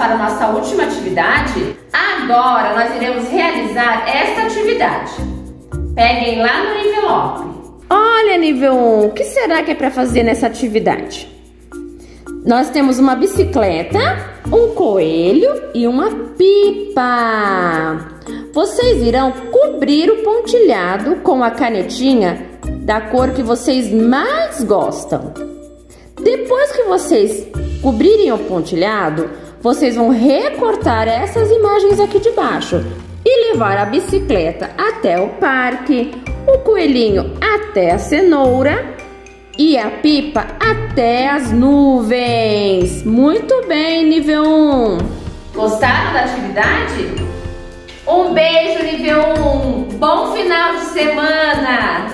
para a nossa última atividade, agora nós iremos realizar esta atividade. Peguem lá no envelope. Olha, nível 1, o que será que é para fazer nessa atividade? Nós temos uma bicicleta, um coelho e uma pipa. Vocês irão cobrir o pontilhado com a canetinha da cor que vocês mais gostam. Depois que vocês cobrirem o pontilhado, vocês vão recortar essas imagens aqui de baixo e levar a bicicleta até o parque, o coelhinho até a cenoura e a pipa até as nuvens. Muito bem, nível 1. Gostaram da atividade? Um beijo, nível 1. Bom final de semana!